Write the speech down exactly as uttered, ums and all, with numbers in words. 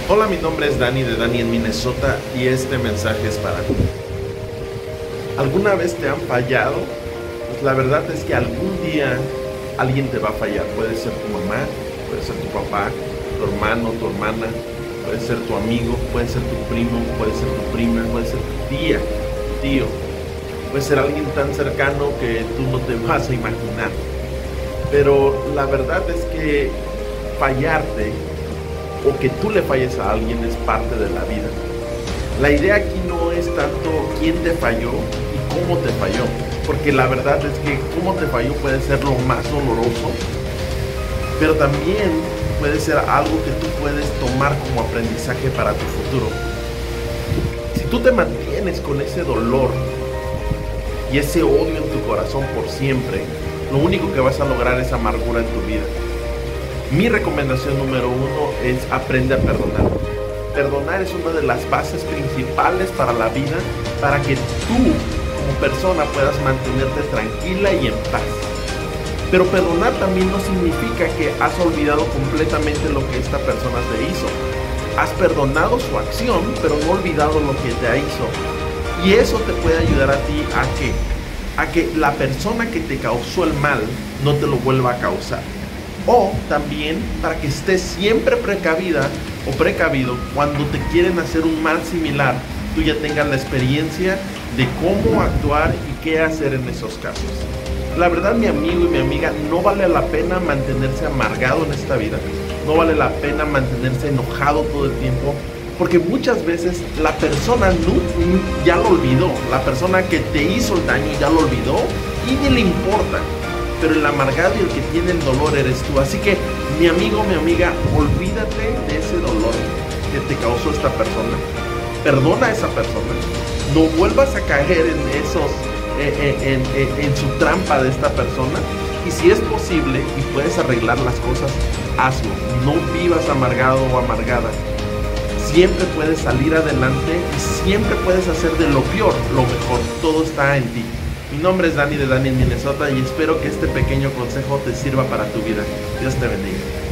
Hola, mi nombre es Dani de Dani en Minnesota y este mensaje es para ti. ¿Alguna vez te han fallado? Pues la verdad es que algún día alguien te va a fallar. Puede ser tu mamá, puede ser tu papá, tu hermano, tu hermana, puede ser tu amigo, puede ser tu primo, puede ser tu prima, puede ser tu tía, tu tío. Puede ser alguien tan cercano que tú no te vas a imaginar. Pero la verdad es que fallarte o que tú le falles a alguien es parte de la vida. La idea aquí no es tanto quién te falló y cómo te falló, porque la verdad es que cómo te falló puede ser lo más doloroso, pero también puede ser algo que tú puedes tomar como aprendizaje para tu futuro. Si tú te mantienes con ese dolor y ese odio en tu corazón por siempre, lo único que vas a lograr es amargura en tu vida. Mi recomendación número uno es aprende a perdonar. Perdonar es una de las bases principales para la vida, para que tú como persona puedas mantenerte tranquila y en paz. Pero perdonar también no significa que has olvidado completamente lo que esta persona te hizo. Has perdonado su acción, pero no olvidado lo que te hizo. Y eso te puede ayudar a ti a que, a que la persona que te causó el mal no te lo vuelva a causar. O también para que estés siempre precavida o precavido cuando te quieren hacer un mal similar, tú ya tengas la experiencia de cómo actuar y qué hacer en esos casos. La verdad, mi amigo y mi amiga, no vale la pena mantenerse amargado en esta vida. No vale la pena mantenerse enojado todo el tiempo, porque muchas veces la persona no, ya lo olvidó. La persona que te hizo el daño ya lo olvidó y ni le importa. Pero el amargado y el que tiene el dolor eres tú. Así que, mi amigo, mi amiga, olvídate de ese dolor que te causó esta persona. Perdona a esa persona. No vuelvas a caer en esos, eh, en, en, en su trampa de esta persona. Y si es posible y puedes arreglar las cosas, hazlo. No vivas amargado o amargada. Siempre puedes salir adelante y siempre puedes hacer de lo peor lo mejor. Todo está en ti. Mi nombre es Dani de Dani en Minnesota y espero que este pequeño consejo te sirva para tu vida. Dios te bendiga.